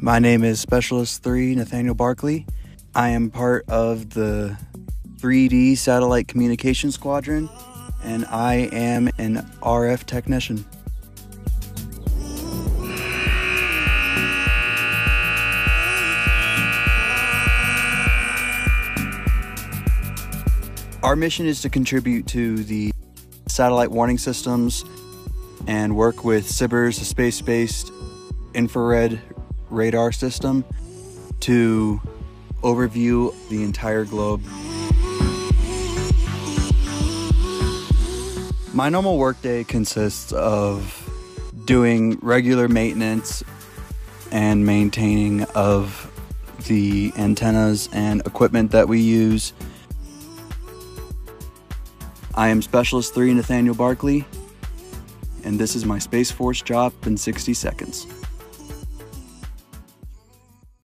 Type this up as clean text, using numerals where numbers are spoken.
My name is Specialist 3 Nathaniel Barkley. I am part of the 3D Satellite Communication Squadron, and I am an RF technician. Our mission is to contribute to the satellite warning systems and work with SBIRS, a space-based infrared radar system, to overview the entire globe. My normal workday consists of doing regular maintenance and maintaining of the antennas and equipment that we use. I am Specialist 3 Nathaniel Barkley, and this is my Space Force job in 60 seconds.